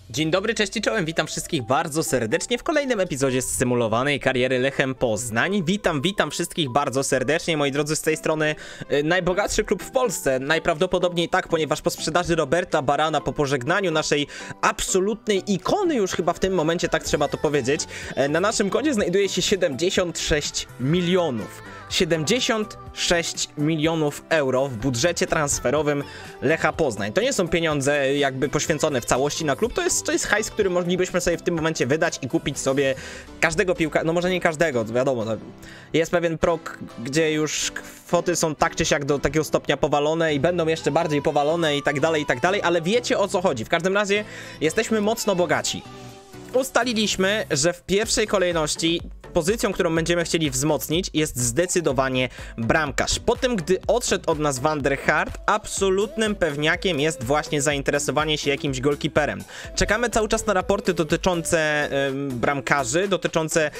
Dzień dobry, cześć i czołem, witam wszystkich bardzo serdecznie w kolejnym epizodzie z symulowanej kariery Lechem Poznań. Witam wszystkich bardzo serdecznie, moi drodzy, z tej strony najbogatszy klub w Polsce. Najprawdopodobniej tak, ponieważ po sprzedaży Roberta Barana, po pożegnaniu naszej absolutnej ikony już chyba w tym momencie, tak trzeba to powiedzieć, na naszym koncie znajduje się 76 milionów. 76 milionów euro w budżecie transferowym Lecha Poznań. To nie są pieniądze jakby poświęcone w całości na klub, to jest hajs, który moglibyśmy sobie w tym momencie wydać i kupić sobie każdego piłkarza, no może nie każdego, wiadomo, jest pewien prog, gdzie już kwoty są tak czy siak do takiego stopnia powalone i będą jeszcze bardziej powalone i tak dalej, ale wiecie o co chodzi. W każdym razie jesteśmy mocno bogaci. Ustaliliśmy, że w pierwszej kolejności pozycją, którą będziemy chcieli wzmocnić, jest zdecydowanie bramkarz. Po tym, gdy odszedł od nas Van der Hart, absolutnym pewniakiem jest właśnie zainteresowanie się jakimś golkiperem. Czekamy cały czas na raporty dotyczące bramkarzy, dotyczące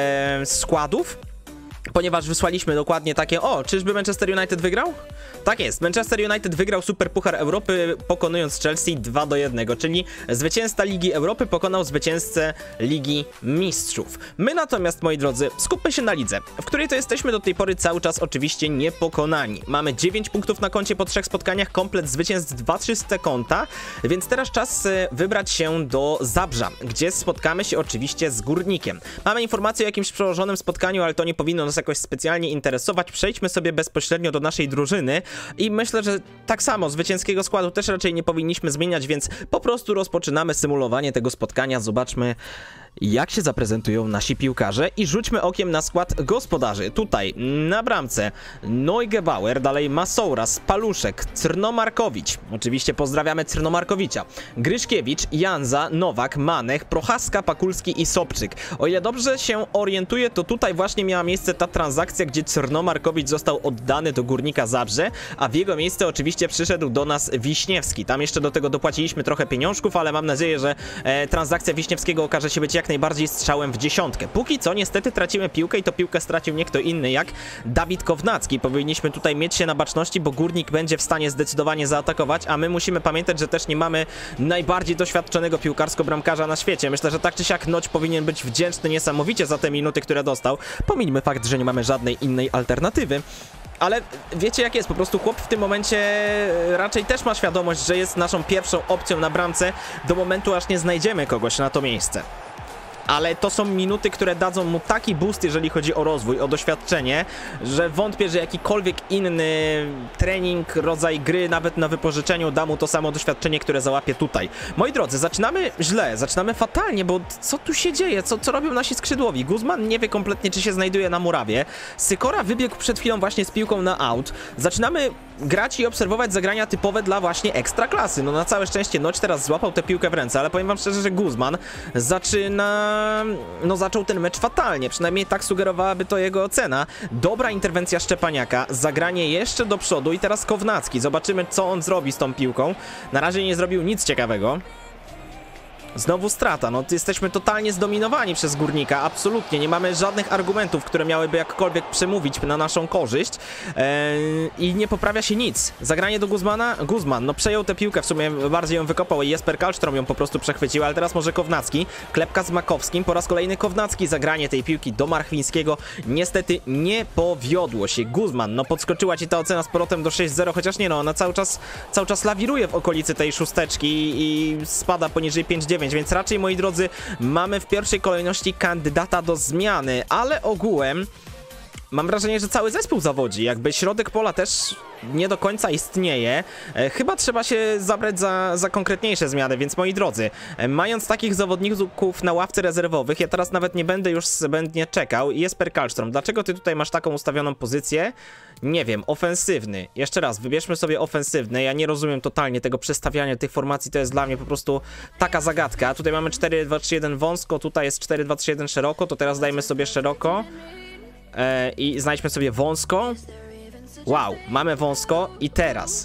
składów, ponieważ wysłaliśmy dokładnie takie: o, czyżby Manchester United wygrał? Tak jest, Manchester United wygrał Super Puchar Europy, pokonując Chelsea 2-1, czyli zwycięzca Ligi Europy pokonał zwycięzcę Ligi Mistrzów. My natomiast, moi drodzy, skupmy się na lidze, w której to jesteśmy do tej pory cały czas oczywiście niepokonani. Mamy 9 punktów na koncie po 3 spotkaniach, komplet zwycięstw, 2 czyste konta, więc teraz czas wybrać się do Zabrza, gdzie spotkamy się oczywiście z Górnikiem. Mamy informację o jakimś przełożonym spotkaniu, ale to nie powinno nas jakoś specjalnie interesować. Przejdźmy sobie bezpośrednio do naszej drużyny i myślę, że tak samo zwycięskiego składu też raczej nie powinniśmy zmieniać, więc po prostu rozpoczynamy symulowanie tego spotkania. Zobaczmy, jak się zaprezentują nasi piłkarze i rzućmy okiem na skład gospodarzy. Tutaj na bramce Neugebauer, dalej Masouras, Paluszek, Crnomarkowicz, oczywiście pozdrawiamy Crnomarkowicza, Gryszkiewicz, Janza, Nowak, Manech, Prochaska, Pakulski i Sobczyk. O ile dobrze się orientuję, to tutaj właśnie miała miejsce ta transakcja, gdzie Crnomarkowicz został oddany do Górnika Zabrze, a w jego miejsce oczywiście przyszedł do nas Wiśniewski. Tam jeszcze do tego dopłaciliśmy trochę pieniążków, ale mam nadzieję, że transakcja Wiśniewskiego okaże się być jak najbardziej strzałem w dziesiątkę. Póki co niestety tracimy piłkę i to piłkę stracił nie kto inny jak Dawid Kownacki. Powinniśmy tutaj mieć się na baczności, bo Górnik będzie w stanie zdecydowanie zaatakować, a my musimy pamiętać, że też nie mamy najbardziej doświadczonego piłkarsko bramkarza na świecie. Myślę, że tak czy siak Noć powinien być wdzięczny niesamowicie za te minuty, które dostał. Pomińmy fakt, że nie mamy żadnej innej alternatywy. Ale wiecie jak jest, po prostu chłop w tym momencie raczej też ma świadomość, że jest naszą pierwszą opcją na bramce do momentu, aż nie znajdziemy kogoś na to miejsce. Ale to są minuty, które dadzą mu taki boost, jeżeli chodzi o rozwój, o doświadczenie, że wątpię, że jakikolwiek inny trening, rodzaj gry, nawet na wypożyczeniu, da mu to samo doświadczenie, które załapie tutaj. Moi drodzy, zaczynamy źle, zaczynamy fatalnie, bo co tu się dzieje? Co robią nasi skrzydłowi? Guzman nie wie kompletnie, czy się znajduje na murawie. Sykora wybiegł przed chwilą właśnie z piłką na out. Zaczynamy grać i obserwować zagrania typowe dla właśnie ekstraklasy. No na całe szczęście Noć teraz złapał tę piłkę w ręce, ale powiem wam szczerze, że Guzman zaczął ten mecz fatalnie, przynajmniej tak sugerowałaby to jego ocena. Dobra interwencja Szczepaniaka, zagranie jeszcze do przodu i teraz Kownacki. Zobaczymy, co on zrobi z tą piłką. Na razie nie zrobił nic ciekawego. Znowu strata, no jesteśmy totalnie zdominowani przez Górnika, absolutnie, nie mamy żadnych argumentów, które miałyby jakkolwiek przemówić na naszą korzyść i nie poprawia się nic. Zagranie do Guzmana, Guzman, no przejął tę piłkę, w sumie bardziej ją wykopał i Jesper Karlström ją po prostu przechwycił, ale teraz może Kownacki, klepka z Makowskim, po raz kolejny Kownacki, zagranie tej piłki do Marchwińskiego, niestety nie powiodło się. Guzman, no podskoczyła ci ta ocena z powrotem do 6-0, chociaż nie no, ona cały czas lawiruje w okolicy tej szósteczki i spada poniżej 5-9. Więc raczej, moi drodzy, mamy w pierwszej kolejności kandydata do zmiany, ale ogółem mam wrażenie, że cały zespół zawodzi, jakby środek pola też nie do końca istnieje. Chyba trzeba się zabrać za konkretniejsze zmiany, więc moi drodzy, mając takich zawodników na ławce rezerwowych, ja teraz nawet nie będę już zbędnie czekał. Jesper Karlström, dlaczego ty tutaj masz taką ustawioną pozycję? Nie wiem, ofensywny. Jeszcze raz, wybierzmy sobie ofensywny. Ja nie rozumiem totalnie tego przestawiania tych formacji, to jest dla mnie po prostu taka zagadka. Tutaj mamy 4-2-3-1 wąsko, tutaj jest 4-2-3-1 szeroko, to teraz dajmy sobie szeroko i znajdźmy sobie wąsko. Wow, mamy wąsko i teraz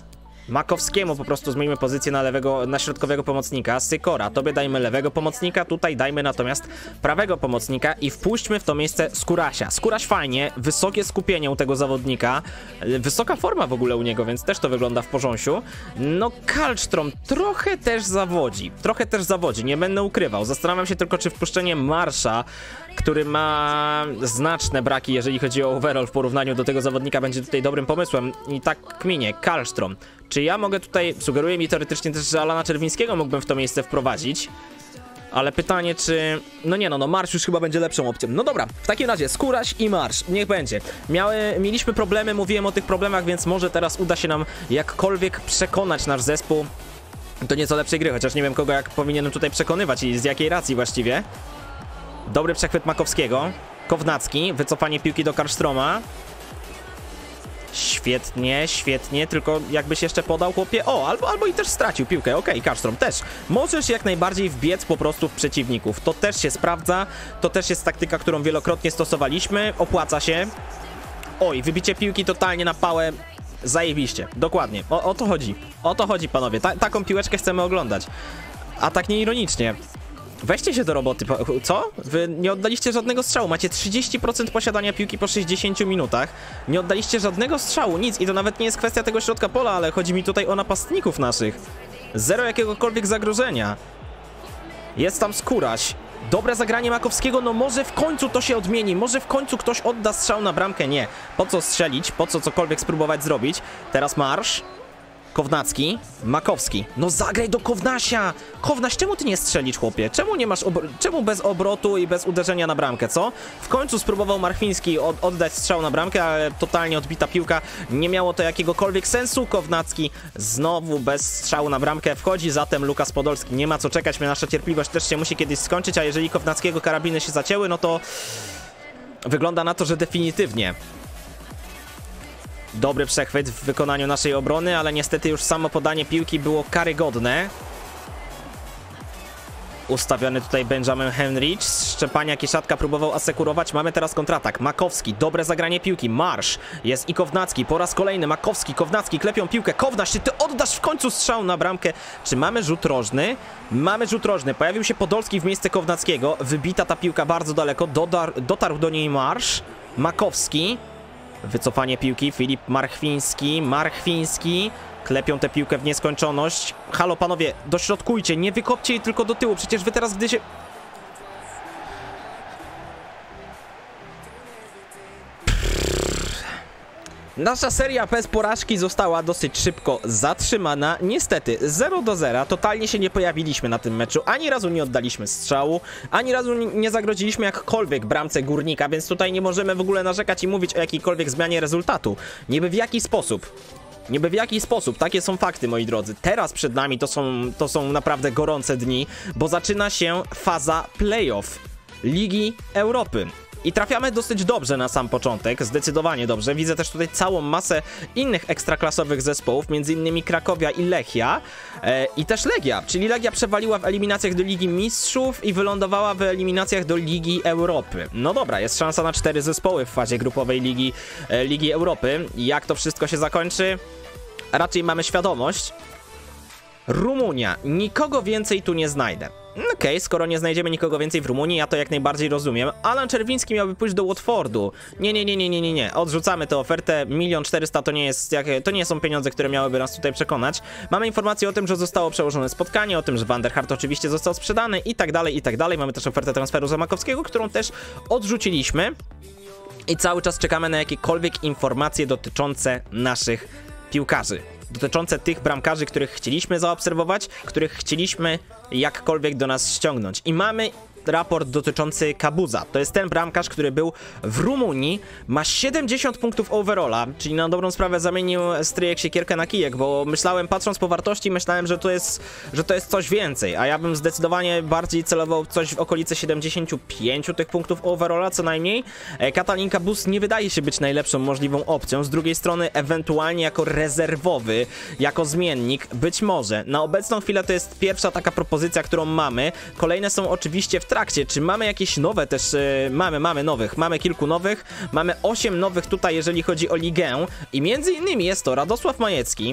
Makowskiemu po prostu zmienimy pozycję na środkowego pomocnika. Sykora, tobie dajmy lewego pomocnika, tutaj dajmy natomiast prawego pomocnika i wpuśćmy w to miejsce Skórasia. Skóraś fajnie, wysokie skupienie u tego zawodnika, wysoka forma w ogóle u niego, więc też to wygląda w porządku. No Kallstrom trochę też zawodzi, nie będę ukrywał. Zastanawiam się tylko, czy wpuszczenie Marsza, który ma znaczne braki, jeżeli chodzi o overall w porównaniu do tego zawodnika, będzie tutaj dobrym pomysłem. I tak kminie, Kallstrom. Czy ja mogę tutaj, sugeruje mi teoretycznie też, że Alana Czerwińskiego mógłbym w to miejsce wprowadzić. Ale pytanie, czy... No nie, no Marsz już chyba będzie lepszą opcją. No dobra, w takim razie Skóraś i Marsz, niech będzie. Mieliśmy problemy, mówiłem o tych problemach, więc może teraz uda się nam jakkolwiek przekonać nasz zespół do nieco lepszej gry, chociaż nie wiem, kogo jak powinienem tutaj przekonywać i z jakiej racji właściwie. Dobry przechwyt Makowskiego. Kownacki, wycofanie piłki do Kallstroma. Świetnie, świetnie, tylko jakbyś jeszcze podał, chłopie. O, albo i też stracił piłkę, okej, Kallstrom też. Możesz jak najbardziej wbiec po prostu w przeciwników. To też się sprawdza, to też jest taktyka, którą wielokrotnie stosowaliśmy. Opłaca się. Oj, wybicie piłki totalnie na pałę. Zajebiście, dokładnie, o to chodzi. O to chodzi, panowie, taką piłeczkę chcemy oglądać. A tak nieironicznie. Weźcie się do roboty, co? Wy nie oddaliście żadnego strzału, macie 30% posiadania piłki po 60 minutach. Nie oddaliście żadnego strzału, nic, i to nawet nie jest kwestia tego środka pola, ale chodzi mi tutaj o napastników naszych. Zero jakiegokolwiek zagrożenia. Jest tam Skóraś. Dobre zagranie Makowskiego, no może w końcu to się odmieni, może w końcu ktoś odda strzał na bramkę, nie. Po co strzelić, po co cokolwiek spróbować zrobić. Teraz Marsz. Kownacki, Makowski. No zagraj do Kownasia! Kownaś, czemu ty nie strzelisz, chłopie? Czemu nie masz czemu bez obrotu i bez uderzenia na bramkę, co? W końcu spróbował Marchwiński oddać strzał na bramkę, ale totalnie odbita piłka. Nie miało to jakiegokolwiek sensu. Kownacki znowu bez strzału na bramkę wchodzi, zatem Lukas Podolski. Nie ma co czekać, nasza cierpliwość też się musi kiedyś skończyć, a jeżeli Kownackiego karabiny się zacięły, no to wygląda na to, że definitywnie. Dobry przechwyt w wykonaniu naszej obrony, ale niestety już samo podanie piłki było karygodne. Ustawiony tutaj Benjamin Henrich. Szczepania Kieszatka próbował asekurować. Mamy teraz kontratak. Makowski, dobre zagranie piłki. Marsz. Jest i Kownacki. Po raz kolejny Makowski, Kownacki klepią piłkę. Kownaś, czy ty oddasz w końcu strzał na bramkę? Czy mamy rzut rożny? Mamy rzut rożny. Pojawił się Podolski w miejsce Kownackiego. Wybita ta piłka bardzo daleko. Dotarł do niej Marsz. Makowski. Wycofanie piłki, Filip Marchwiński, klepią tę piłkę w nieskończoność. Halo panowie, dośrodkujcie, nie wykopcie jej tylko do tyłu, przecież wy teraz gdy się... Nasza seria bez porażki została dosyć szybko zatrzymana. Niestety 0-0, totalnie się nie pojawiliśmy na tym meczu. Ani razu nie oddaliśmy strzału, ani razu nie zagrodziliśmy jakkolwiek bramce Górnika, więc tutaj nie możemy w ogóle narzekać i mówić o jakiejkolwiek zmianie rezultatu. Niby w jaki sposób, takie są fakty, moi drodzy. Teraz przed nami to są naprawdę gorące dni, bo zaczyna się faza playoff Ligi Europy. I trafiamy dosyć dobrze na sam początek, zdecydowanie dobrze. Widzę też tutaj całą masę innych ekstraklasowych zespołów, między innymi Krakowia i Lechia. I też Legia, czyli Legia przewaliła w eliminacjach do Ligi Mistrzów i wylądowała w eliminacjach do Ligi Europy. No dobra, jest szansa na 4 zespoły w fazie grupowej Ligi Europy. Jak to wszystko się zakończy? Raczej mamy świadomość. Rumunia. Nikogo więcej tu nie znajdę. Okej, skoro nie znajdziemy nikogo więcej w Rumunii, ja to jak najbardziej rozumiem. Alan Czerwiński miałby pójść do Watfordu. Nie. Odrzucamy tę ofertę. 1 400 000 to nie są pieniądze, które miałyby nas tutaj przekonać. Mamy informację o tym, że zostało przełożone spotkanie, o tym, że Van der Hart oczywiście został sprzedany i tak dalej. Mamy też ofertę transferu Zamakowskiego, którą też odrzuciliśmy. I cały czas czekamy na jakiekolwiek informacje dotyczące naszych piłkarzy. Dotyczące tych bramkarzy, których chcieliśmy zaobserwować, których chcieliśmy jakkolwiek do nas ściągnąć. I mamy raport dotyczący Kabuza. To jest ten bramkarz, który był w Rumunii, ma 70 punktów overalla, czyli na dobrą sprawę zamienił stryjek siekierkę na kijek, bo patrząc po wartości, myślałem, że to jest coś więcej, a ja bym zdecydowanie bardziej celował coś w okolicy 75 tych punktów overalla co najmniej. Katalin Kabuz nie wydaje się być najlepszą możliwą opcją, z drugiej strony ewentualnie jako rezerwowy, jako zmiennik, być może. Na obecną chwilę to jest pierwsza taka propozycja, którą mamy. Kolejne są oczywiście w trakcie. Czy mamy jakieś nowe też? Mamy nowych. Mamy kilku nowych. Mamy 8 nowych tutaj, jeżeli chodzi o ligę. I między innymi jest to Radosław Majecki,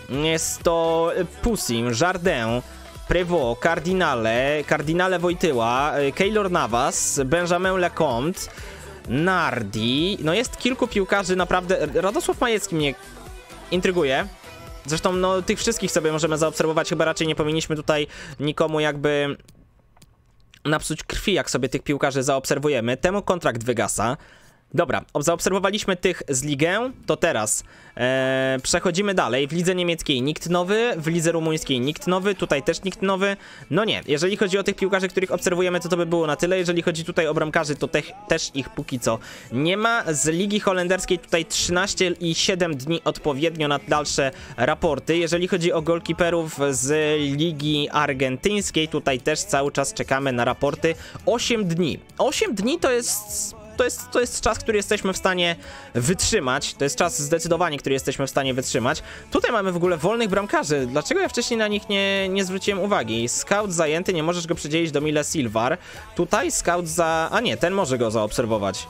Jest to Pusim, Jardin, Prévost, Cardinale Wojtyła, Keylor Navas, Benjamin Lecomte, Nardi. No jest kilku piłkarzy naprawdę. Radosław Majecki mnie intryguje. Zresztą no tych wszystkich sobie możemy zaobserwować, chyba raczej nie powinniśmy tutaj nikomu jakby napsuć krwi, jak sobie tych piłkarzy zaobserwujemy. Temu kontrakt wygasa. Dobra, zaobserwowaliśmy tych z ligę, to teraz przechodzimy dalej. W lidze niemieckiej nikt nowy, w lidze rumuńskiej nikt nowy, tutaj też nikt nowy. No nie, jeżeli chodzi o tych piłkarzy, których obserwujemy, to by było na tyle. Jeżeli chodzi tutaj o bramkarzy, to też ich póki co nie ma. Z ligi holenderskiej tutaj 13 i 7 dni odpowiednio na dalsze raporty. Jeżeli chodzi o golkiperów z ligi argentyńskiej, tutaj też cały czas czekamy na raporty. 8 dni. 8 dni to jest czas, który jesteśmy w stanie wytrzymać. To jest czas zdecydowanie, który jesteśmy w stanie wytrzymać. Tutaj mamy w ogóle wolnych bramkarzy. Dlaczego ja wcześniej na nich nie zwróciłem uwagi? Scout zajęty, nie możesz go przedzielić do Mile Silvar. Tutaj scout a nie, ten może go zaobserwować.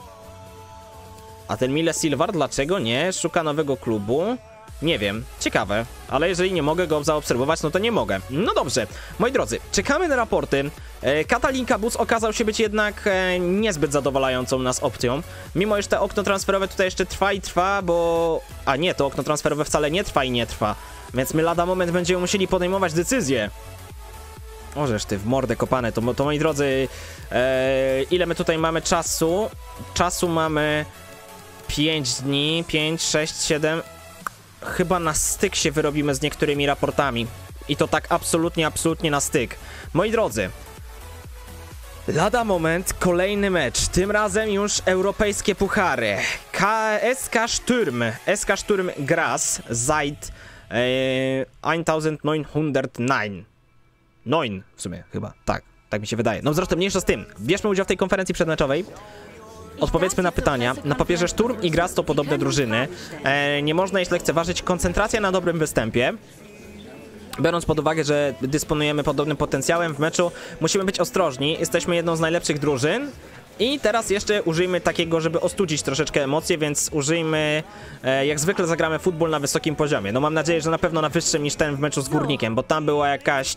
A ten Mile Silvar dlaczego nie? Szuka nowego klubu. Nie wiem, ciekawe, ale jeżeli nie mogę go zaobserwować, no to nie mogę. No dobrze, moi drodzy, czekamy na raporty. Katalin Kabus okazał się być jednak niezbyt zadowalającą nas opcją. Mimo iż te okno transferowe tutaj jeszcze trwa i trwa, bo... A nie, to okno transferowe wcale nie trwa i nie trwa. Więc my lada moment będziemy musieli podejmować decyzję. Możesz ty w mordę kopane, to moi drodzy, ile my tutaj mamy czasu? Czasu mamy 5 dni, 5, 6, 7... Chyba na styk się wyrobimy z niektórymi raportami. I to tak absolutnie na styk. Moi drodzy, lada moment, kolejny mecz. Tym razem już europejskie puchary. SK Sturm Graz seit 1909. 9 w sumie chyba, tak mi się wydaje. No zresztą mniejsza z tym. Bierzmy udział w tej konferencji przedmeczowej. Odpowiedzmy na pytania. Na papierze Sturm i Graz to podobne drużyny. Nie można ich lekceważyć. Koncentracja na dobrym występie. Biorąc pod uwagę, że dysponujemy podobnym potencjałem w meczu, musimy być ostrożni. Jesteśmy jedną z najlepszych drużyn. I teraz jeszcze użyjmy takiego, żeby ostudzić troszeczkę emocje, więc użyjmy, jak zwykle zagramy futbol na wysokim poziomie. No mam nadzieję, że na pewno na wyższym niż ten w meczu z Górnikiem, bo tam była jakaś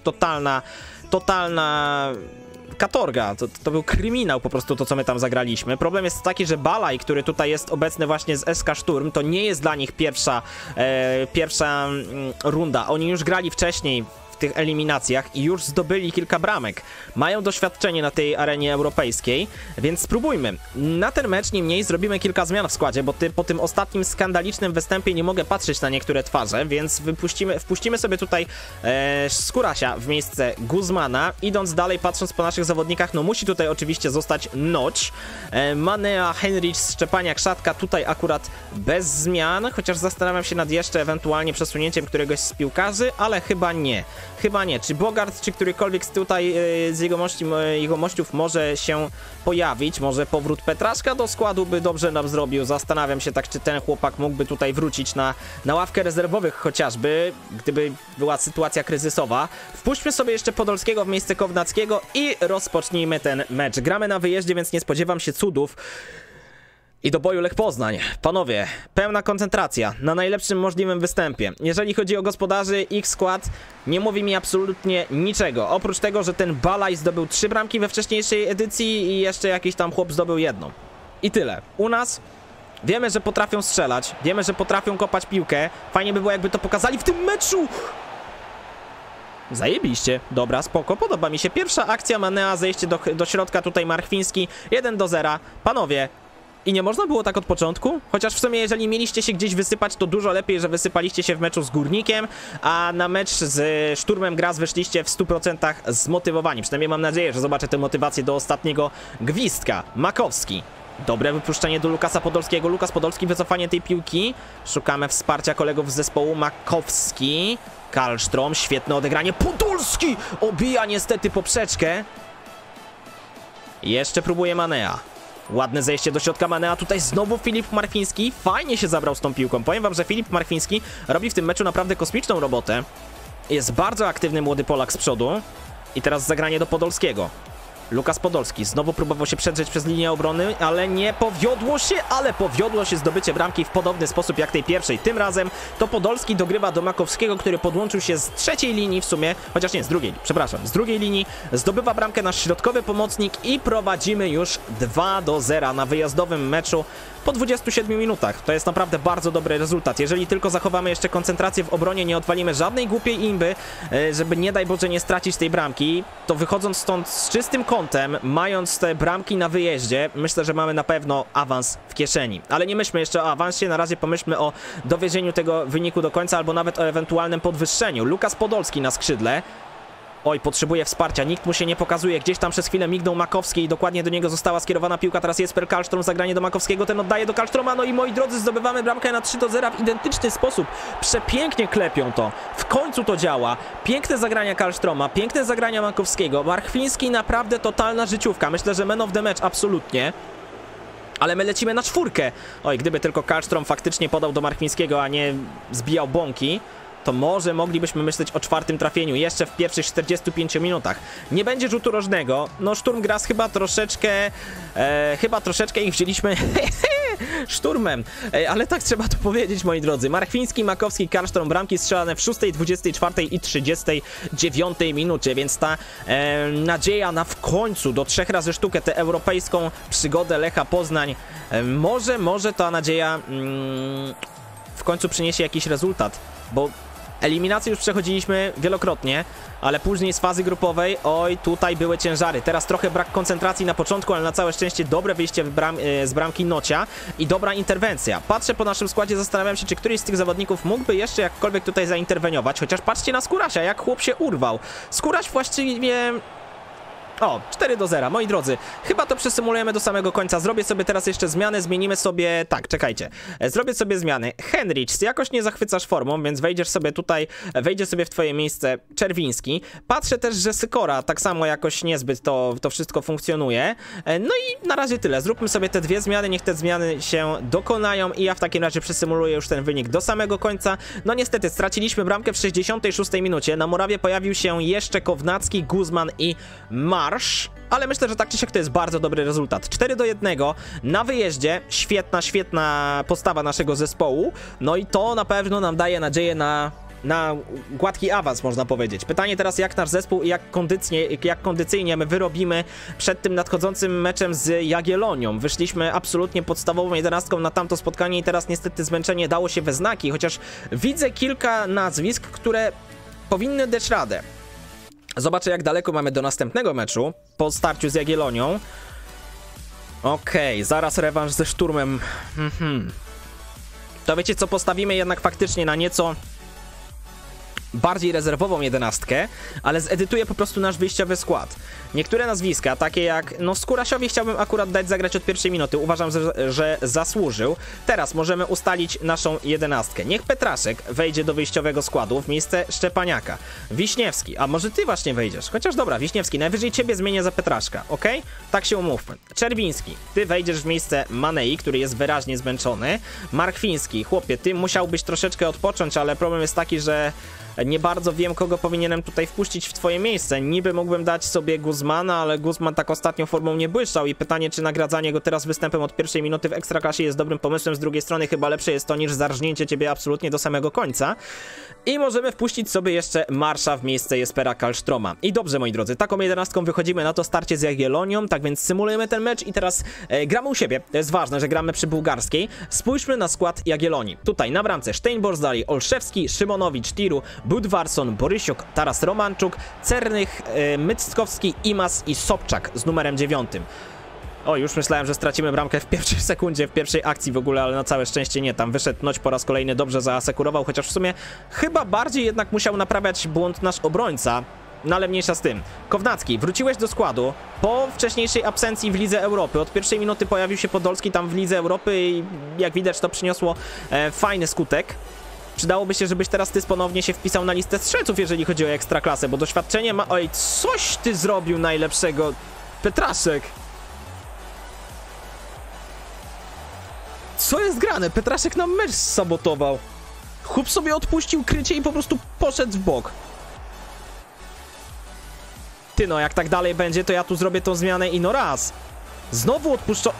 totalna katorga, to był kryminał po prostu to, co my tam zagraliśmy. Problem jest taki, że Balaj, który tutaj jest obecny właśnie z SK Sturm, to nie jest dla nich pierwsza runda. Oni już grali wcześniej w tych eliminacjach i już zdobyli kilka bramek. Mają doświadczenie na tej arenie europejskiej, więc spróbujmy. Na ten mecz niemniej zrobimy kilka zmian w składzie, bo po tym ostatnim skandalicznym występie nie mogę patrzeć na niektóre twarze, więc wpuścimy sobie tutaj Skórasia w miejsce Guzmana. Idąc dalej, patrząc po naszych zawodnikach, no musi tutaj oczywiście zostać Noć. Manea, Henrich, Szczepaniak, Szatka tutaj akurat bez zmian, chociaż zastanawiam się nad jeszcze ewentualnie przesunięciem któregoś z piłkarzy, ale chyba nie. Chyba nie. Czy Bogart, czy którykolwiek tutaj z jego mościów może się pojawić? Może powrót Petraszka do składu by dobrze nam zrobił. Zastanawiam się tak, czy ten chłopak mógłby tutaj wrócić na ławkę rezerwowych chociażby, gdyby była sytuacja kryzysowa. Wpuśćmy sobie jeszcze Podolskiego w miejsce Kownackiego i rozpocznijmy ten mecz. Gramy na wyjeździe, więc nie spodziewam się cudów. I do boju Lech Poznań. Panowie, pełna koncentracja na najlepszym możliwym występie. Jeżeli chodzi o gospodarzy, ich skład nie mówi mi absolutnie niczego. Oprócz tego, że ten Balaj zdobył 3 bramki we wcześniejszej edycji i jeszcze jakiś tam chłop zdobył 1. I tyle. U nas wiemy, że potrafią strzelać, wiemy, że potrafią kopać piłkę. Fajnie by było, jakby to pokazali w tym meczu. Zajebiście. Dobra, spoko. Podoba mi się. Pierwsza akcja Manea, zejście do środka, tutaj Marchwiński. 1-0. Panowie, i nie można było tak od początku? Chociaż w sumie, jeżeli mieliście się gdzieś wysypać, to dużo lepiej, że wysypaliście się w meczu z Górnikiem, a na mecz z Szturmem Graz wyszliście w 100% zmotywowani. Przynajmniej mam nadzieję, że zobaczę tę motywację do ostatniego gwizdka. Makowski. Dobre wypuszczenie do Lukasa Podolskiego. Lukas Podolski, wycofanie tej piłki. Szukamy wsparcia kolegów z zespołu. Makowski. Karlstrom, świetne odegranie. Podolski obija niestety poprzeczkę. Jeszcze próbuje Manea. Ładne zejście do środka Manea, tutaj znowu Filip Marchwiński, fajnie się zabrał z tą piłką. Powiem wam, że Filip Marchwiński robi w tym meczu naprawdę kosmiczną robotę. Jest bardzo aktywny młody Polak z przodu. I teraz zagranie do Podolskiego. Lukas Podolski znowu próbował się przedrzeć przez linię obrony, ale nie powiodło się, ale powiodło się zdobycie bramki w podobny sposób jak tej pierwszej. Tym razem to Podolski dogrywa do Makowskiego, który podłączył się z trzeciej linii w sumie, chociaż nie, z drugiej, przepraszam, z drugiej linii. Zdobywa bramkę nasz środkowy pomocnik i prowadzimy już 2-0 na wyjazdowym meczu po 27 minutach. To jest naprawdę bardzo dobry rezultat. Jeżeli tylko zachowamy jeszcze koncentrację w obronie, nie odwalimy żadnej głupiej imby, żeby nie daj Boże nie stracić tej bramki, to wychodząc stąd z czystym kątem, mając te bramki na wyjeździe, myślę, że mamy na pewno awans w kieszeni. Ale nie myślmy jeszcze o awansie, na razie pomyślmy o dowiezieniu tego wyniku do końca, albo nawet o ewentualnym podwyższeniu. Lukas Podolski na skrzydle. Oj, potrzebuje wsparcia, nikt mu się nie pokazuje, gdzieś tam przez chwilę mignął Makowski i dokładnie do niego została skierowana piłka, teraz Jesper Karlström, zagranie do Makowskiego, ten oddaje do Karlströma, no i moi drodzy, zdobywamy bramkę na 3-0 w identyczny sposób, przepięknie klepią to, w końcu to działa, piękne zagrania Karlströma, piękne zagrania Makowskiego, Marchwiński naprawdę totalna życiówka, myślę, że man of the match absolutnie. Ale my lecimy na 4. Oj, gdyby tylko Karlström faktycznie podał do Marchwińskiego, a nie zbijał bąki, to może moglibyśmy myśleć o 4. trafieniu jeszcze w pierwszych 45 minutach. Nie będzie rzutu rożnego. No Sturm Graz chyba troszeczkę ich wzięliśmy szturmem, ale tak trzeba to powiedzieć, moi drodzy. Marchwiński, Makowski, Karlström, bramki strzelane w 6, 24 i 39 minucie, więc ta nadzieja na w końcu do 3 razy sztukę tę europejską przygodę Lecha Poznań, może ta nadzieja w końcu przyniesie jakiś rezultat, bo eliminację już przechodziliśmy wielokrotnie, ale później z fazy grupowej, oj, tutaj były ciężary. Teraz trochę brak koncentracji na początku, ale na całe szczęście dobre wyjście z bramki Nocia i dobra interwencja. Patrzę po naszym składzie, zastanawiam się, czy któryś z tych zawodników mógłby jeszcze jakkolwiek tutaj zainterweniować, chociaż patrzcie na Skórasia, jak chłop się urwał. Skóraś właściwie... O, 4-0, moi drodzy, chyba to przesymulujemy do samego końca. Zrobię sobie teraz jeszcze zmiany, zmienimy sobie... Tak, czekajcie, zrobię sobie zmiany. Henrich, jakoś nie zachwycasz formą, więc wejdziesz sobie tutaj, wejdzie sobie w twoje miejsce Czerwiński. Patrzę też, że Sykora tak samo jakoś niezbyt to wszystko funkcjonuje. No i na razie tyle, zróbmy sobie te 2 zmiany, niech te zmiany się dokonają i ja w takim razie przesymuluję już ten wynik do samego końca. No niestety, straciliśmy bramkę w 66 minucie, na murawie pojawił się jeszcze Kownacki, Guzman i Marsz, ale myślę, że tak czy siak to jest bardzo dobry rezultat. 4-1 na wyjeździe, świetna postawa naszego zespołu, no i to na pewno nam daje nadzieję na gładki awans, można powiedzieć. Pytanie teraz, jak nasz zespół i jak kondycyjnie my wyrobimy przed tym nadchodzącym meczem z Jagiellonią. Wyszliśmy absolutnie podstawową 11 na tamto spotkanie i teraz niestety zmęczenie dało się we znaki, chociaż widzę kilka nazwisk, które powinny dać radę. Zobaczę, jak daleko mamy do następnego meczu po starciu z Jagiellonią. Okej, zaraz rewanż ze Szturmem. To wiecie co, postawimy jednak faktycznie na nieco bardziej rezerwową 11, ale zedytuję po prostu nasz wyjściowy skład. Niektóre nazwiska, takie jak, no Skórasiowi chciałbym akurat dać zagrać od pierwszej minuty, uważam, że zasłużył. Teraz możemy ustalić naszą 11. Niech Petraszek wejdzie do wyjściowego składu w miejsce Szczepaniaka. Wiśniewski, a może ty właśnie wejdziesz? Chociaż dobra, Wiśniewski, najwyżej ciebie zmienię za Petraszka, ok? Tak się umówmy. Czerwiński, ty wejdziesz w miejsce Manei, który jest wyraźnie zmęczony. Marchwiński, chłopie, ty musiałbyś troszeczkę odpocząć, ale problem jest taki, że nie bardzo wiem, kogo powinienem tutaj wpuścić w twoje miejsce. Niby mógłbym dać sobie Guzmana, ale Guzman tak ostatnią formą nie błyszczał i pytanie, czy nagradzanie go teraz występem od pierwszej minuty w Ekstraklasie jest dobrym pomysłem. Z drugiej strony chyba lepsze jest to niż zarżnięcie ciebie absolutnie do samego końca. I możemy wpuścić sobie jeszcze Marsza w miejsce Jespera Karlströma. I dobrze, moi drodzy, taką 11 wychodzimy na to starcie z Jagiellonią, tak więc symulujemy ten mecz i teraz gramy u siebie. To jest ważne, że gramy przy bułgarskiej. Spójrzmy na skład Jagiellonii. Tutaj na bramce Steinborsdali, Olszewski, Szymonowicz, Tiru, Budwarsson, Borysiuk, Taras Romanczuk, Cernich, Myckowski, Imas i Sobczak z numerem 9. O, już myślałem, że stracimy bramkę w pierwszej sekundzie, w pierwszej akcji w ogóle, ale na całe szczęście nie. Tam wyszedł Noć po raz kolejny, dobrze zaasekurował, chociaż w sumie chyba bardziej jednak musiał naprawiać błąd nasz obrońca. No ale mniejsza z tym. Kownacki, wróciłeś do składu po wcześniejszej absencji w Lidze Europy. Od pierwszej minuty pojawił się Podolski tam w Lidze Europy i jak widać to przyniosło fajny skutek. Przydałoby się, żebyś teraz ty ponownie się wpisał na listę strzelców, jeżeli chodzi o Ekstraklasę, bo doświadczenie ma... Oj, coś ty zrobił najlepszego, Petraszek. Co jest grane? Petraszek nam mecz sabotował. Chłop sobie odpuścił krycie i po prostu poszedł w bok. Ty no, jak tak dalej będzie, to ja tu zrobię tą zmianę ino raz. Znowu odpuszczą...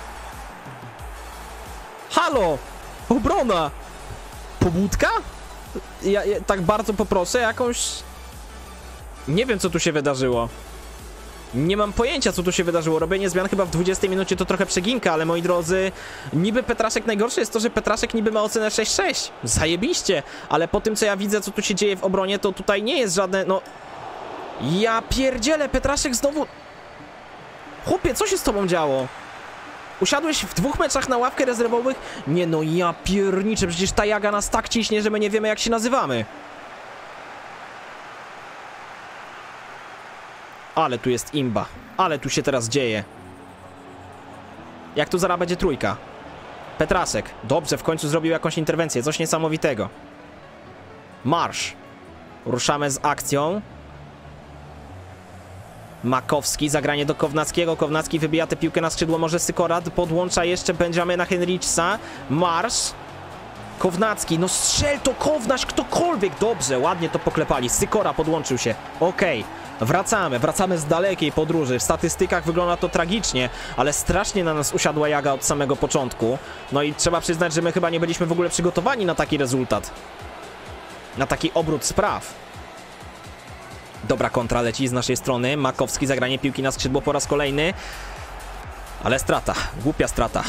Halo! Obrona! Pobudka? Ja tak bardzo poproszę jakąś... Nie wiem, co tu się wydarzyło. Nie mam pojęcia, co tu się wydarzyło. Robienie zmian chyba w 20 minucie to trochę przeginka, ale moi drodzy, niby Petraszek, najgorsze jest to, że Petraszek niby ma ocenę 6,6. Zajebiście, ale po tym, co ja widzę, co tu się dzieje w obronie, to tutaj nie jest żadne, no... Ja pierdzielę, Petraszek znowu... Chłopie, co się z tobą działo? Usiadłeś w 2 meczach na ławkę rezerwowych? Nie no, ja pierniczę, przecież ta Jaga nas tak ciśnie, że my nie wiemy, jak się nazywamy. Ale tu jest imba. Ale tu się teraz dzieje. Jak tu zaraz będzie trójka? Petraszek. Dobrze, w końcu zrobił jakąś interwencję. Coś niesamowitego. Marsz. Ruszamy z akcją. Makowski, zagranie do Kownackiego. Kownacki wybija tę piłkę na skrzydło. Może Sykora podłącza jeszcze Benjamina Henrichsa. Marsz. Kownacki, no strzel to Kownaś, ktokolwiek. Dobrze, ładnie to poklepali. Sykora podłączył się. Okej. Wracamy z dalekiej podróży. W statystykach wygląda to tragicznie, ale strasznie na nas usiadła Jaga od samego początku. No i trzeba przyznać, że my chyba nie byliśmy w ogóle przygotowani na taki rezultat. Na taki obrót spraw. Dobra kontra leci z naszej strony. Makowski, zagranie piłki na skrzydło po raz kolejny. Ale strata, głupia strata.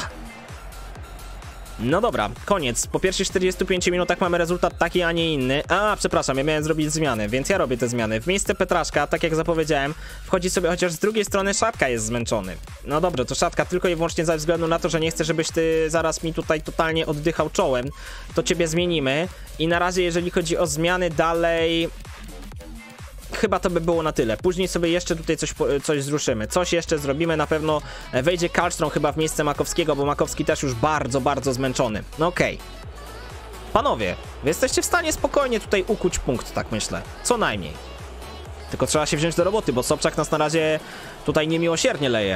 No dobra, koniec. Po pierwszych 45 minutach mamy rezultat taki, a nie inny. A, przepraszam, ja miałem zrobić zmiany, więc ja robię te zmiany. W miejsce Petraszka, tak jak zapowiedziałem, wchodzi sobie, chociaż z drugiej strony Szatka jest zmęczony. No dobrze, to Szatka tylko i wyłącznie ze względu na to, że nie chcę, żebyś ty zaraz mi tutaj totalnie oddychał czołem. To ciebie zmienimy. I na razie, jeżeli chodzi o zmiany dalej... Chyba to by było na tyle. Później sobie jeszcze tutaj coś zruszymy. Coś jeszcze zrobimy. Na pewno wejdzie Karlström chyba w miejsce Makowskiego, bo Makowski też już bardzo, bardzo zmęczony. No okej. Panowie, wy jesteście w stanie spokojnie tutaj ukuć punkt, tak myślę. Co najmniej. Tylko trzeba się wziąć do roboty, bo Sobczak nas na razie tutaj niemiłosiernie leje.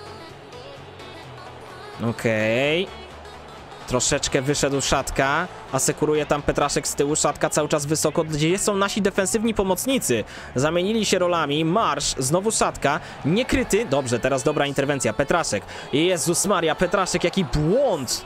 Okej. Troszeczkę wyszedł Szatka, asekuruje tam Petraszek z tyłu, Szatka cały czas wysoko, gdzie są nasi defensywni pomocnicy. Zamienili się rolami, Marsz, znowu Szatka, niekryty, dobrze, teraz dobra interwencja, Petraszek. Jezus Maria, Petraszek, jaki błąd!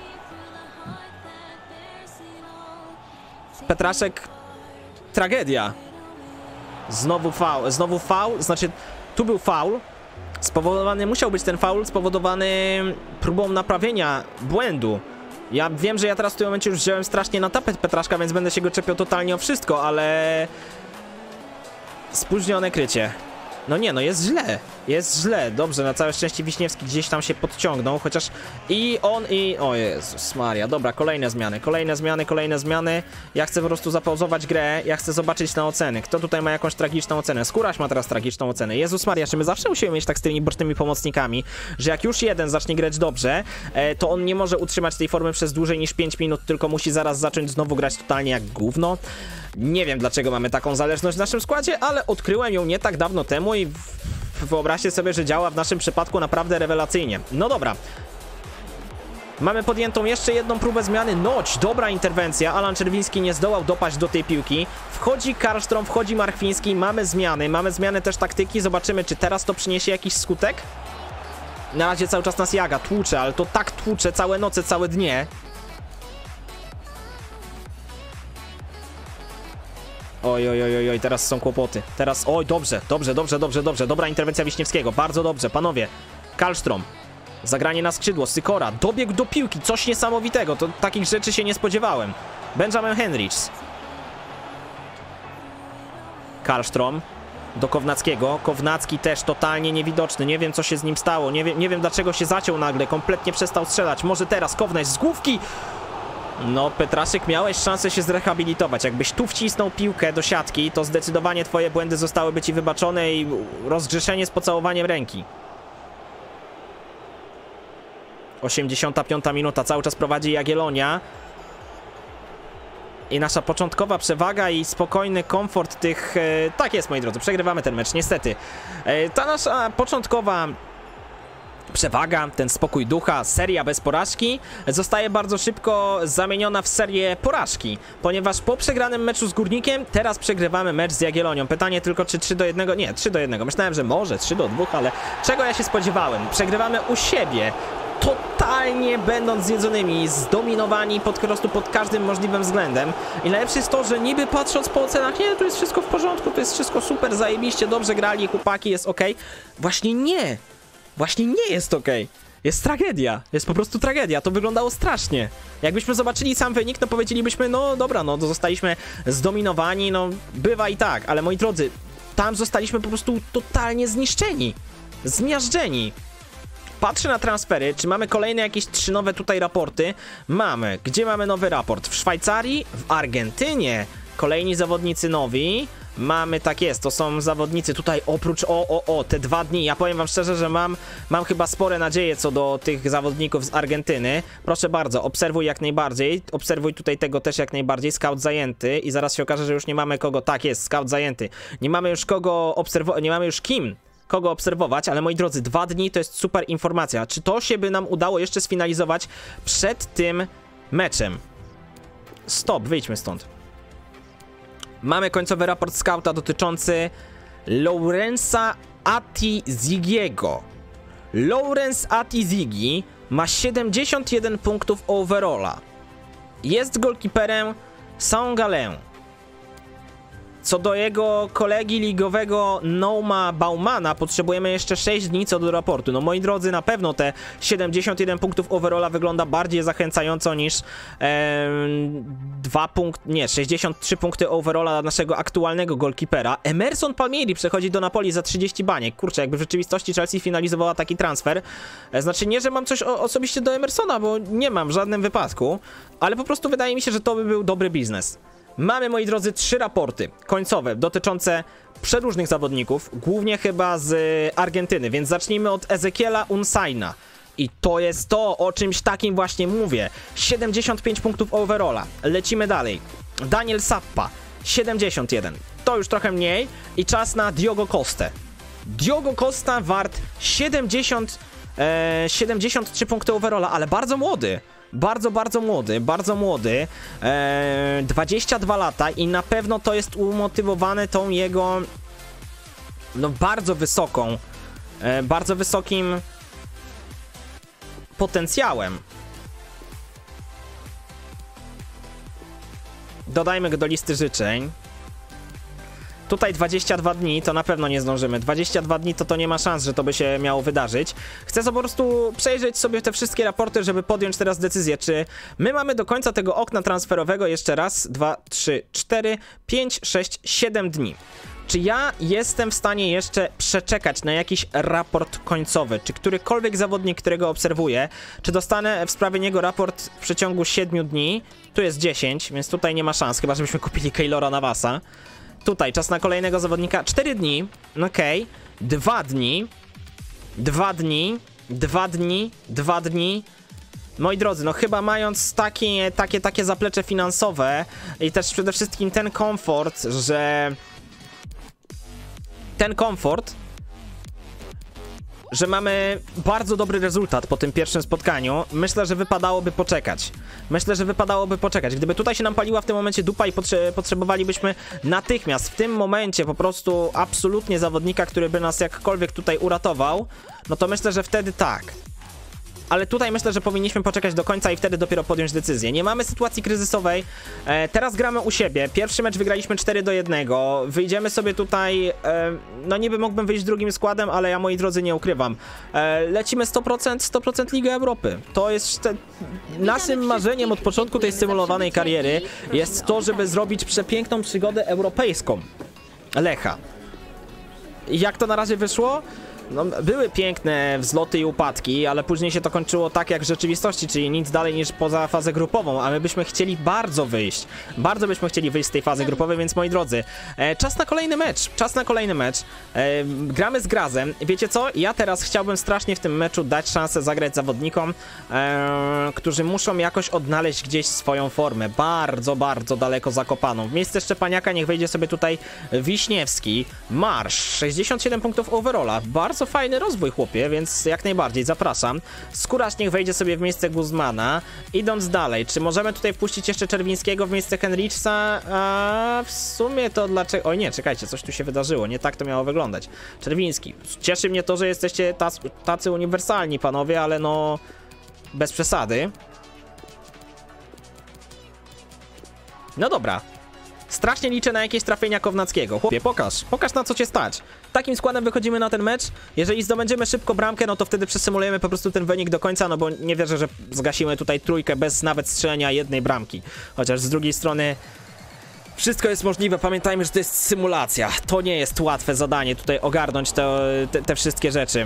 Petraszek, tragedia. Znowu faul, znaczy tu był faul. Spowodowany, musiał być ten faul spowodowany próbą naprawienia błędu. Ja wiem, że ja teraz w tym momencie już wziąłem strasznie na tapet Petraszka, więc będę się go czepiał totalnie o wszystko, ale... Spóźnione krycie. No nie, no jest źle. Jest źle. Dobrze, na całe szczęście Wiśniewski gdzieś tam się podciągnął, chociaż i on i... O Jezus Maria, dobra, kolejne zmiany. Ja chcę po prostu zapauzować grę, ja chcę zobaczyć na oceny. Kto tutaj ma jakąś tragiczną ocenę? Skóraś ma teraz tragiczną ocenę. Jezus Maria, czy my zawsze musimy mieć tak z tymi bocznymi pomocnikami, że jak już jeden zacznie grać dobrze, to on nie może utrzymać tej formy przez dłużej niż 5 minut, tylko musi zaraz zacząć znowu grać totalnie jak gówno. Nie wiem, dlaczego mamy taką zależność w naszym składzie, ale odkryłem ją nie tak dawno temu i wyobraźcie sobie, że działa w naszym przypadku naprawdę rewelacyjnie. No dobra. Mamy podjętą jeszcze jedną próbę zmiany. Noć, dobra interwencja. Alan Czerwiński nie zdołał dopaść do tej piłki. Wchodzi Karlström, wchodzi Marchwiński. Mamy zmiany też taktyki. Zobaczymy, czy teraz to przyniesie jakiś skutek. Na razie cały czas nas Jaga tłucze, ale to tak tłucze całe noce, całe dnie. Oj, teraz są kłopoty. Teraz, oj, dobrze. Dobra interwencja Wiśniewskiego, bardzo dobrze, panowie. Karlström, zagranie na skrzydło, Sykora, dobiegł do piłki, coś niesamowitego, to takich rzeczy się nie spodziewałem. Benjamin Henrichs. Karlström do Kownackiego, Kownacki też totalnie niewidoczny, nie wiem co się z nim stało, nie wiem dlaczego się zaciął nagle, kompletnie przestał strzelać, może teraz Kownaś z główki. No, Petraszek, miałeś szansę się zrehabilitować. Jakbyś tu wcisnął piłkę do siatki, to zdecydowanie twoje błędy zostałyby ci wybaczone i rozgrzeszenie z pocałowaniem ręki. 85 minuta, cały czas prowadzi Jagiellonia. I nasza początkowa przewaga i spokojny komfort tych... Tak jest, moi drodzy, przegrywamy ten mecz, niestety. Ta nasza początkowa przewaga, ten spokój ducha, seria bez porażki zostaje bardzo szybko zamieniona w serię porażki, ponieważ po przegranym meczu z Górnikiem teraz przegrywamy mecz z Jagiellonią. Pytanie tylko, czy 3-1? Nie, 3-1. Myślałem, że może 3-2, ale czego ja się spodziewałem? Przegrywamy u siebie, totalnie będąc zjedzonymi, zdominowani po prostu pod każdym możliwym względem. I najlepsze jest to, że niby patrząc po ocenach, nie, tu jest wszystko w porządku, tu jest wszystko super, zajebiście, dobrze grali, chłopaki, jest okej. Właśnie nie. Właśnie nie jest okej. Jest tragedia. Jest po prostu tragedia. To wyglądało strasznie. Jakbyśmy zobaczyli sam wynik, to powiedzielibyśmy, no dobra, no to zostaliśmy zdominowani, no bywa i tak. Ale moi drodzy, tam zostaliśmy po prostu totalnie zniszczeni. Zmiażdżeni. Patrzę na transfery, czy mamy kolejne jakieś 3 nowe tutaj raporty? Mamy. Gdzie mamy nowy raport? W Szwajcarii? W Argentynie? Kolejni zawodnicy nowi. Mamy, tak jest, to są zawodnicy tutaj oprócz, te 2 dni. Ja powiem wam szczerze, że mam chyba spore nadzieje co do tych zawodników z Argentyny. Proszę bardzo, obserwuj jak najbardziej. Obserwuj tutaj tego też jak najbardziej. Scout zajęty i zaraz się okaże, że już nie mamy kogo. Tak jest, scout zajęty. Nie mamy już kogo obserwować, nie mamy już kogo obserwować, ale moi drodzy, 2 dni to jest super informacja. Czy to się by nam udało jeszcze sfinalizować przed tym meczem? Stop, wyjdźmy stąd. Mamy końcowy raport scouta dotyczący Laurensa Atizigiego. Laurens Atizigi ma 71 punktów overalla. Jest golkiperem Saint-Gallen. Co do jego kolegi ligowego Noama Baumana potrzebujemy jeszcze 6 dni co do raportu. No moi drodzy, na pewno te 71 punktów overalla wygląda bardziej zachęcająco niż 63 punkty overalla naszego aktualnego golkipera. Emerson Palmieri przechodzi do Napoli za 30 baniek. Kurczę, jakby w rzeczywistości Chelsea finalizowała taki transfer. Znaczy nie, że mam coś osobiście do Emersona, bo nie mam w żadnym wypadku, ale po prostu wydaje mi się, że to by był dobry biznes. Mamy, moi drodzy, 3 raporty końcowe dotyczące przeróżnych zawodników, głównie chyba z Argentyny, więc zacznijmy od Ezequiela Unsaina. I to jest to, o czymś takim właśnie mówię. 75 punktów overalla. Lecimy dalej. Daniel Sappa, 71. To już trochę mniej. I czas na Diogo Costę. Diogo Costa wart 73 punkty overalla, ale bardzo młody. Bardzo młody, 22 lata i na pewno to jest umotywowane tą jego, no bardzo wysokim potencjałem. Dodajmy go do listy życzeń. Tutaj 22 dni to na pewno nie zdążymy. 22 dni to nie ma szans, że to by się miało wydarzyć. Chcę po prostu przejrzeć sobie te wszystkie raporty, żeby podjąć teraz decyzję, czy my mamy do końca tego okna transferowego jeszcze raz, 2, 3, 4, 5, 6, 7 dni. Czy ja jestem w stanie jeszcze przeczekać na jakiś raport końcowy? Czy którykolwiek zawodnik, którego obserwuję, czy dostanę w sprawie niego raport w przeciągu 7 dni? Tu jest 10, więc tutaj nie ma szans, chyba żebyśmy kupili Keylora Navasa. Tutaj czas na kolejnego zawodnika. 4 dni, okej. 2 dni. 2 dni. 2 dni. 2 dni. Moi drodzy, no chyba mając takie zaplecze finansowe i też przede wszystkim ten komfort, że mamy bardzo dobry rezultat po tym pierwszym spotkaniu, myślę, że wypadałoby poczekać. Gdyby tutaj się nam paliła w tym momencie dupa i potrzebowalibyśmy natychmiast, w tym momencie po prostu absolutnie zawodnika, który by nas jakkolwiek tutaj uratował, no to myślę, że wtedy tak. Ale tutaj myślę, że powinniśmy poczekać do końca i wtedy dopiero podjąć decyzję. Nie mamy sytuacji kryzysowej. Teraz gramy u siebie. Pierwszy mecz wygraliśmy 4-1. Wyjdziemy sobie tutaj... no niby mógłbym wyjść drugim składem, ale ja, moi drodzy, nie ukrywam. Lecimy 100% Ligę Europy. To jest... Naszym marzeniem od początku tej symulowanej kariery jest to, żeby zrobić przepiękną przygodę europejską Lecha. I jak to na razie wyszło? No, były piękne wzloty i upadki, ale później się to kończyło tak jak w rzeczywistości, czyli nic dalej niż poza fazę grupową, a my byśmy chcieli bardzo wyjść z tej fazy grupowej, więc moi drodzy, czas na kolejny mecz, gramy z Grazem. Wiecie co, ja teraz chciałbym strasznie w tym meczu dać szansę zagrać zawodnikom, którzy muszą jakoś odnaleźć gdzieś swoją formę, bardzo daleko zakopaną. W miejsce Szczepaniaka niech wejdzie sobie tutaj Wiśniewski, Marsz, 67 punktów overalla, bardzo bardzo fajny rozwój, chłopie, więc jak najbardziej zapraszam. Skóraś niech wejdzie sobie w miejsce Guzmana. Idąc dalej, czy możemy tutaj wpuścić jeszcze Czerwińskiego w miejsce Henrichsa? A w sumie to dlaczego... Oj nie, czekajcie, coś tu się wydarzyło, nie tak to miało wyglądać. Czerwiński, cieszy mnie to, że jesteście tacy uniwersalni, panowie, ale no... bez przesady. No dobra. Strasznie liczę na jakieś trafienia Kownackiego. Chłopie, pokaż na co cię stać. Takim składem wychodzimy na ten mecz. Jeżeli zdobędziemy szybko bramkę, no to wtedy przesymulujemy po prostu ten wynik do końca, no bo nie wierzę, że zgasimy tutaj trójkę bez nawet strzelenia jednej bramki. Chociaż z drugiej strony wszystko jest możliwe. Pamiętajmy, że to jest symulacja. To nie jest łatwe zadanie tutaj ogarnąć te wszystkie rzeczy.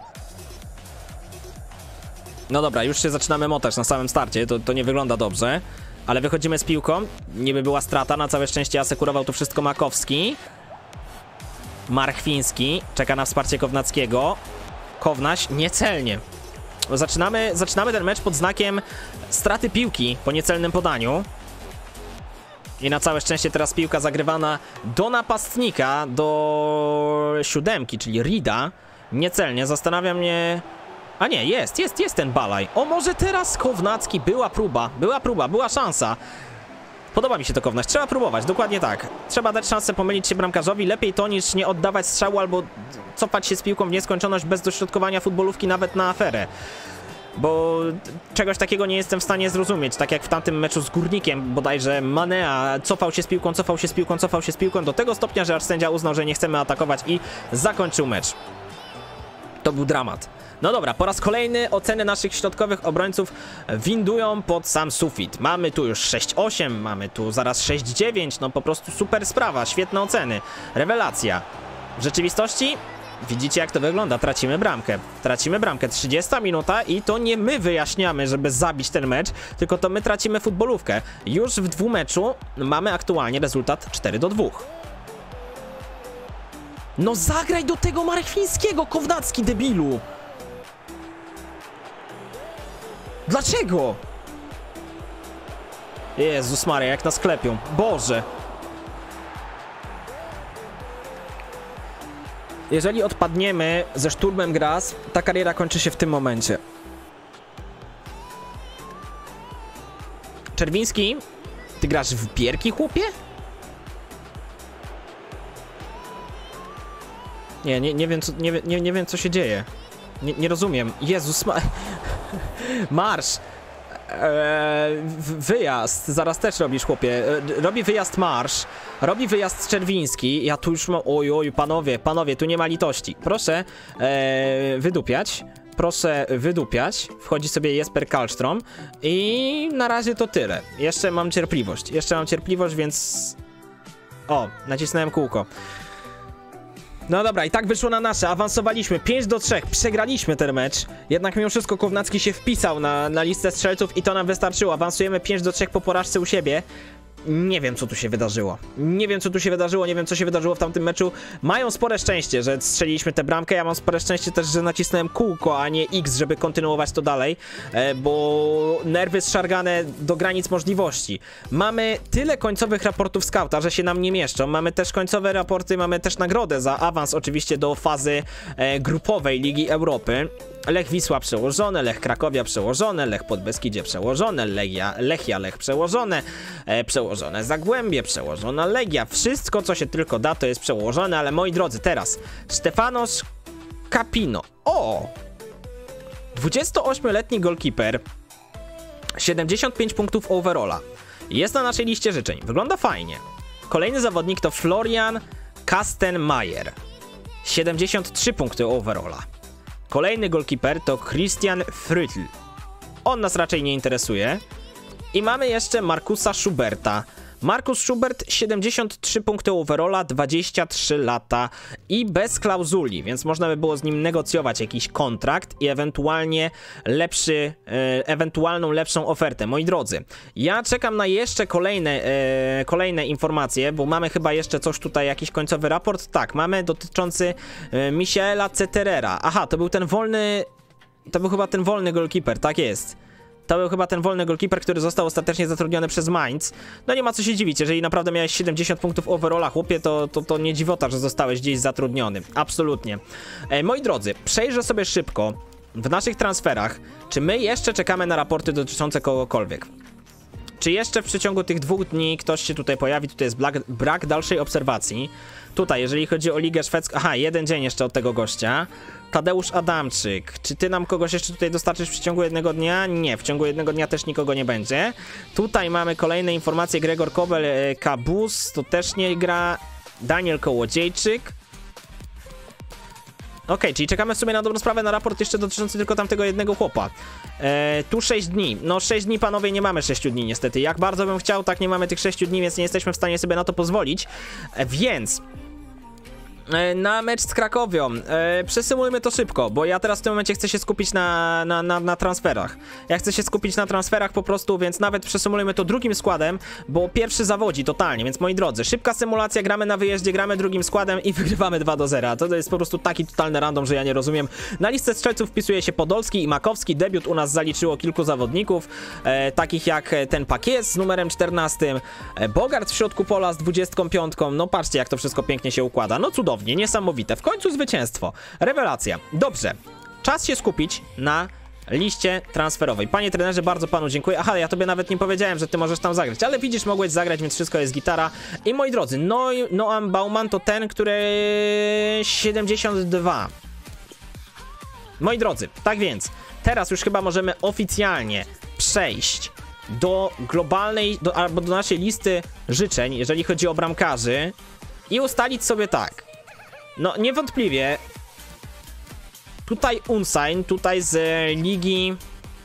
No dobra, już się zaczynamy motać na samym starcie, to nie wygląda dobrze. Ale wychodzimy z piłką, niby była strata, na całe szczęście asekurował to wszystko Makowski. Marchwiński czeka na wsparcie Kownackiego. Kownaś niecelnie. Zaczynamy ten mecz pod znakiem straty piłki po niecelnym podaniu. I na całe szczęście teraz piłka zagrywana do napastnika, do siódemki, czyli Rida. Niecelnie, zastanawia mnie... A nie, jest ten Balaj. O, może teraz Kownacki, była szansa. Podoba mi się to Kownaś, trzeba próbować, dokładnie tak. Trzeba dać szansę pomylić się bramkarzowi, lepiej to niż nie oddawać strzału albo cofać się z piłką w nieskończoność bez dośrodkowania futbolówki nawet na aferę. Bo czegoś takiego nie jestem w stanie zrozumieć, tak jak w tamtym meczu z Górnikiem, bodajże Manea cofał się z piłką do tego stopnia, że aż sędzia uznał, że nie chcemy atakować i zakończył mecz. To był dramat. No dobra, po raz kolejny oceny naszych środkowych obrońców windują pod sam sufit. Mamy tu już 6,8, mamy tu zaraz 6,9, no po prostu super sprawa, świetne oceny. Rewelacja. W rzeczywistości widzicie jak to wygląda, tracimy bramkę, 30 minuta i to nie my wyjaśniamy, żeby zabić ten mecz, tylko to my tracimy futbolówkę. Już w dwumeczu mamy aktualnie rezultat 4-2. No zagraj do tego Marchwińskiego, Kownacki, debilu! Dlaczego? Jezus Maria, jak nas klepią. Boże. Jeżeli odpadniemy ze Sturmem Graz, ta kariera kończy się w tym momencie. Czerwiński, ty grasz w bierki, chłopie? Nie wiem co się dzieje. Nie rozumiem. Jezus Marsz. Wyjazd. Zaraz też robisz, chłopie. Robi wyjazd Marsz. Robi wyjazd Czerwiński. Ja tu już mam... Oj, panowie, tu nie ma litości. Proszę wydupiać. Proszę wydupiać. Wchodzi sobie Jesper Karlström. I na razie to tyle. Jeszcze mam cierpliwość, więc... O, nacisnąłem kółko. No dobra, i tak wyszło na nasze, awansowaliśmy 5-3, przegraliśmy ten mecz. Jednak mimo wszystko Kownacki się wpisał na listę strzelców i to nam wystarczyło. Awansujemy 5-3 po porażce u siebie. Nie wiem co tu się wydarzyło. Nie wiem co się wydarzyło w tamtym meczu. Mają spore szczęście, że strzeliliśmy tę bramkę. Ja mam spore szczęście też, że nacisnąłem kółko, a nie X, żeby kontynuować to dalej. Bo nerwy zszargane do granic możliwości. Mamy tyle końcowych raportów skauta, że się nam nie mieszczą. Mamy też końcowe raporty, mamy też nagrodę za awans oczywiście do fazy grupowej Ligi Europy. Lech Wisła przełożone, Lech Krakowia przełożone, Lech Podbeskidzie przełożone, Lechia Lech przełożone, przełożone Zagłębie, przełożona Legia. Wszystko co się tylko da to jest przełożone, ale moi drodzy teraz Stefanos Capino. O! 28-letni golkiper, 75 punktów overalla. Jest na naszej liście życzeń, wygląda fajnie. Kolejny zawodnik to Florian Kastenmeier, 73 punkty overalla. Kolejny golkiper to Christian Frütl. On nas raczej nie interesuje. I mamy jeszcze Markusa Schuberta. Markus Schubert 73 punkty overalla, 23 lata i bez klauzuli, więc można by było z nim negocjować jakiś kontrakt i ewentualnie ewentualną lepszą ofertę. Moi drodzy, ja czekam na jeszcze kolejne informacje, bo mamy chyba jeszcze coś tutaj, jakiś końcowy raport. Tak, mamy dotyczący Michaela Zetterera. Aha, to był chyba ten wolny golkiper, tak jest. To był chyba ten wolny goalkeeper, który został ostatecznie zatrudniony przez Mainz. No nie ma co się dziwić, jeżeli naprawdę miałeś 70 punktów overalla, chłopie, to nie dziwota, że zostałeś gdzieś zatrudniony. Absolutnie. Moi drodzy, przejrzę sobie szybko w naszych transferach, czy my jeszcze czekamy na raporty dotyczące kogokolwiek. Czy jeszcze w przeciągu tych 2 dni ktoś się tutaj pojawi? Tutaj jest brak dalszej obserwacji. Tutaj, jeżeli chodzi o Ligę Szwedzką... Aha, 1 dzień jeszcze od tego gościa. Tadeusz Adamczyk. Czy ty nam kogoś jeszcze tutaj dostarczysz w ciągu 1 dnia? Nie, w ciągu 1 dnia też nikogo nie będzie. Tutaj mamy kolejne informacje. Gregor Kobel, Kabus, to też nie gra. Daniel Kołodziejczyk. Okej, czyli czekamy w sumie na dobrą sprawę na raport jeszcze dotyczący tylko tamtego jednego chłopa. Tu 6 dni. No 6 dni, panowie, nie mamy 6 dni niestety. Jak bardzo bym chciał, tak nie mamy tych 6 dni, więc nie jesteśmy w stanie sobie na to pozwolić. Więc... na mecz z Krakowią. Przesymulujmy to szybko, bo ja teraz w tym momencie chcę się skupić na transferach. Ja chcę się skupić na transferach po prostu, więc nawet przesymulujmy to drugim składem, bo pierwszy zawodzi totalnie, więc moi drodzy, szybka symulacja, gramy na wyjeździe, gramy drugim składem i wygrywamy 2-0. To jest po prostu taki totalny random, że ja nie rozumiem. Na listę strzelców wpisuje się Podolski i Makowski. Debiut u nas zaliczyło kilku zawodników, takich jak ten Pakies z numerem 14, Bogart w środku pola z 25. No patrzcie, jak to wszystko pięknie się układa. No cudownie. Niesamowite. W końcu zwycięstwo. Rewelacja. Dobrze. Czas się skupić na liście transferowej. Panie trenerze, bardzo panu dziękuję. Aha, ja tobie nawet nie powiedziałem, że ty możesz tam zagrać, ale widzisz, mogłeś zagrać, więc wszystko jest gitara. I moi drodzy, Noam Baumann to ten, który 72. Moi drodzy, tak więc, teraz już chyba możemy oficjalnie przejść do globalnej, albo do naszej listy życzeń, jeżeli chodzi o bramkarzy i ustalić sobie tak. No niewątpliwie tutaj Unsign, tutaj z ligi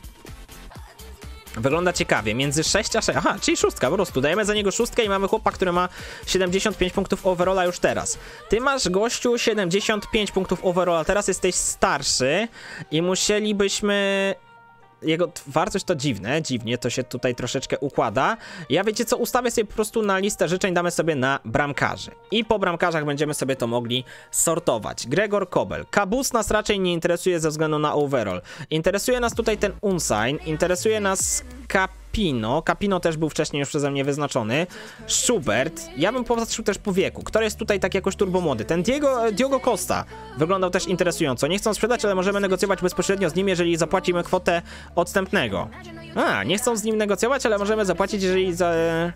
wygląda ciekawie, między 6 a 6, aha, czyli 6 po prostu, dajemy za niego 6 i mamy chłopa, który ma 75 punktów overalla już teraz. Ty masz, gościu, 75 punktów overalla, teraz jesteś starszy i musielibyśmy... Jego wartość to dziwnie to się tutaj troszeczkę układa. Ja wiecie co, ustawię sobie po prostu na listę życzeń, damy sobie na bramkarzy. I po bramkarzach będziemy sobie to mogli sortować. Gregor Kobel. Kabus nas raczej nie interesuje ze względu na overall. Interesuje nas tutaj ten Unsign, interesuje nas Capino. Capino też był wcześniej już przeze mnie wyznaczony. Schubert. Ja bym popatrzył też po wieku. Który jest tutaj tak jakoś turbo młody? Ten Diogo Costa wyglądał też interesująco. Nie chcą sprzedać, ale możemy negocjować bezpośrednio z nim, jeżeli zapłacimy kwotę odstępnego. Nie chcą z nim negocjować, ale możemy zapłacić, jeżeli za...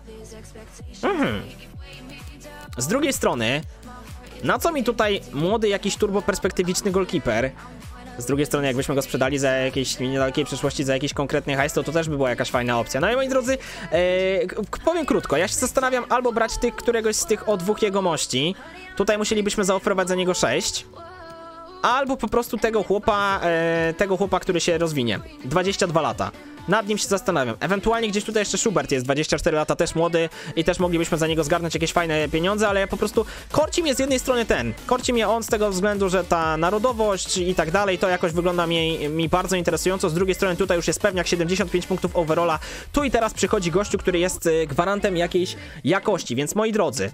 Z drugiej strony, na co mi tutaj młody jakiś turbo perspektywiczny goalkeeper? Z drugiej strony, jakbyśmy go sprzedali za jakiejś niedalekiej przyszłości, za jakiś konkretny hajs, to też by była jakaś fajna opcja. No i moi drodzy, powiem krótko, ja się zastanawiam albo brać któregoś z tych o 2 jegomości, tutaj musielibyśmy zaoferować za niego 6, albo po prostu tego chłopa, który się rozwinie, 22 lata. Nad nim się zastanawiam. Ewentualnie gdzieś tutaj jeszcze Schubert jest, 24 lata, też młody i też moglibyśmy za niego zgarnąć jakieś fajne pieniądze, ale ja po prostu... Korci mnie z jednej strony korci mnie on z tego względu, że ta narodowość i tak dalej, to jakoś wygląda mi bardzo interesująco. Z drugiej strony tutaj już jest pewniak, 75 punktów overalla. Tu i teraz przychodzi gościu, który jest gwarantem jakiejś jakości, więc moi drodzy...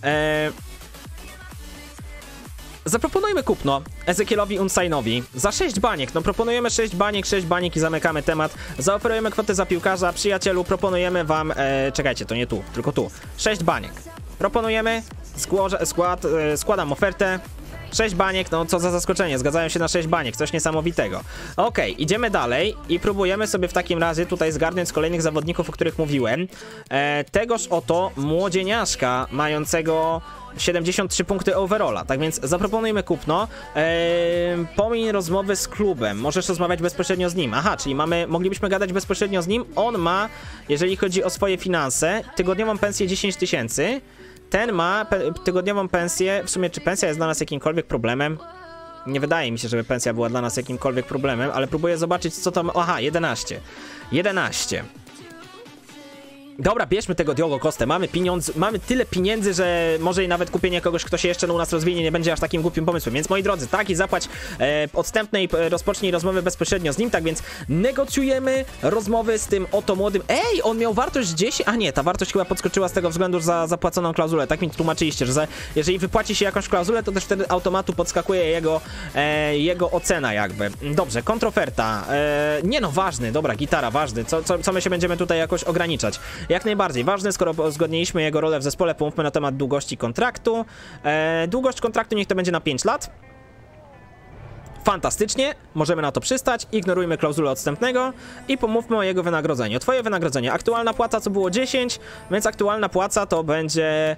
Zaproponujmy kupno Ezekielowi Unsignowi za 6 baniek. No proponujemy 6 baniek i zamykamy temat. Zaoferujemy kwotę za piłkarza. Przyjacielu, proponujemy wam... czekajcie, to nie tu, tylko tu. 6 baniek. Proponujemy, składam ofertę. 6 baniek, no co za zaskoczenie, zgadzają się na 6 baniek, coś niesamowitego. Okej, idziemy dalej i próbujemy sobie w takim razie tutaj zgarnąć z kolejnych zawodników, o których mówiłem, tegoż oto młodzieniaszka mającego 73 punkty overalla, tak więc zaproponujmy kupno. Pomiń rozmowy z klubem, możesz rozmawiać bezpośrednio z nim. Aha, czyli moglibyśmy gadać bezpośrednio z nim. On ma, jeżeli chodzi o swoje finanse, tygodniową pensję 10 000. Ten ma tygodniową pensję, w sumie czy pensja jest dla nas jakimkolwiek problemem? Nie wydaje mi się, żeby pensja była dla nas jakimkolwiek problemem, ale próbuję zobaczyć, co tam... Aha, 11. Dobra, bierzmy tego Diogo Costę, mamy tyle pieniędzy, że może i nawet kupienie kogoś, kto się jeszcze u nas rozwinie, nie będzie aż takim głupim pomysłem, więc moi drodzy, tak i zapłać odstępne i rozpocznij rozmowę bezpośrednio z nim, tak więc negocjujemy rozmowy z tym oto młodym. Ej, on miał wartość 10, a nie, ta wartość chyba podskoczyła z tego względu, że za zapłaconą klauzulę, tak mi tłumaczyliście, że jeżeli wypłaci się jakąś klauzulę, to też wtedy automatu podskakuje jego ocena jakby. Dobrze, kontroferta, nie no, ważny, dobra, gitara, ważny, co my się będziemy tutaj jakoś ograniczać. Jak najbardziej ważny, skoro uzgodniliśmy jego rolę w zespole, pomówmy na temat długości kontraktu. Długość kontraktu niech to będzie na 5 lat. Fantastycznie, możemy na to przystać, ignorujmy klauzulę odstępnego i pomówmy o jego wynagrodzeniu. Twoje wynagrodzenie, aktualna płaca co było 10, więc aktualna płaca to będzie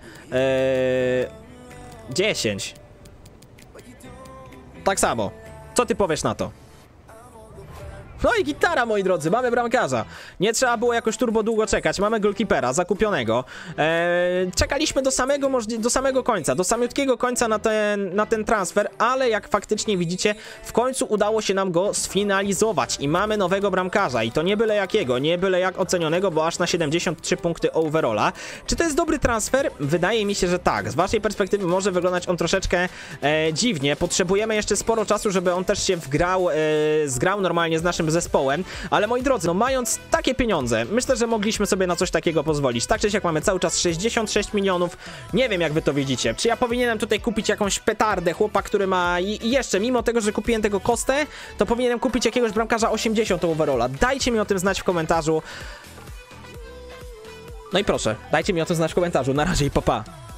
10. Tak samo. Co ty powiesz na to? No i gitara, moi drodzy, mamy bramkarza. Nie trzeba było jakoś turbo długo czekać. Mamy goalkeepera zakupionego. Czekaliśmy do samego końca, do samiutkiego końca na ten transfer, ale jak faktycznie widzicie, w końcu udało się nam go sfinalizować i mamy nowego bramkarza. I to nie byle jakiego, nie byle jak ocenionego, bo aż na 73 punkty overalla. Czy to jest dobry transfer? Wydaje mi się, że tak. Z waszej perspektywy może wyglądać on troszeczkę dziwnie. Potrzebujemy jeszcze sporo czasu, żeby on też się zgrał normalnie z naszym zespołem, ale moi drodzy, no mając takie pieniądze, myślę, że mogliśmy sobie na coś takiego pozwolić. Tak czy siak mamy cały czas 66 milionów, nie wiem jak wy to widzicie, czy ja powinienem tutaj kupić jakąś petardę, chłopa, który ma i jeszcze, mimo tego, że kupiłem tego Costę, to powinienem kupić jakiegoś bramkarza 80 overalla. Dajcie mi o tym znać w komentarzu. No i proszę, dajcie mi o tym znać w komentarzu, na razie i pa pa.